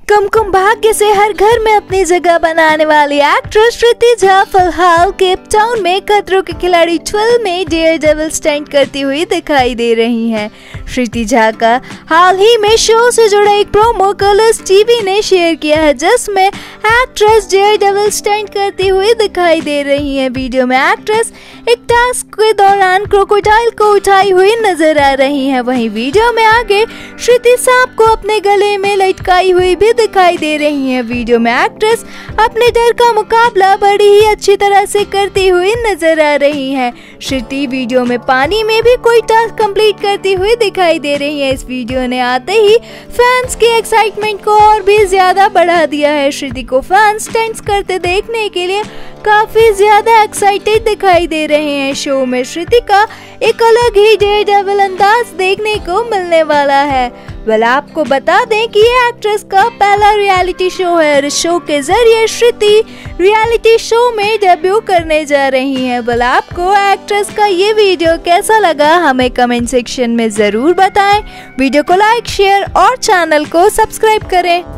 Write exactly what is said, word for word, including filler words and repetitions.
कुमकुम भाग्य से हर घर में अपनी जगह बनाने वाली एक्ट्रेस श्रुति झा फिलहाल केप टाउन में खतरों के खिलाड़ी ट्वेल्व में डेयर डेविल स्टंट करती हुई दिखाई दे रही हैं। श्रुति झा का हाल ही में शो से जुड़ा एक प्रोमो कलर्स टीवी ने शेयर किया है, जिसमें एक्ट्रेस डेयर डेविल स्टंट करती हुई दिखाई दे रही है। वीडियो में एक्ट्रेस एक टास्क के दौरान क्रोकोडाइल को उठाई हुई नजर आ रही है। वहीं वीडियो में आगे श्रुति सांप को अपने गले में लटकाई हुई भी दिखाई दे रही है। वीडियो में एक्ट्रेस अपने डर का मुकाबला बड़ी ही अच्छी तरह से करती हुई नजर आ रही है। श्रुति वीडियो में पानी में भी कोई टास्क कंप्लीट करती हुई दिखाई दे रही है। इस वीडियो ने आते ही फैंस की एक्साइटमेंट को और भी ज्यादा बढ़ा दिया है। श्रुति को फैंस स्टंट्स करते देखने के लिए काफी ज्यादा एक्साइटेड दिखाई दे रहे हैं। शो में श्रुति का एक अलग ही डेयर डेविल अंदाज देखने को मिलने वाला है। वेल आपको बता दें कि ये एक्ट्रेस का पहला रियलिटी शो है और इस शो के जरिए श्रुति रियलिटी शो में डेब्यू करने जा रही हैं। वेल आपको एक्ट्रेस का ये वीडियो कैसा लगा हमें कमेंट सेक्शन में जरूर बताएं। वीडियो को लाइक शेयर और चैनल को सब्सक्राइब करें।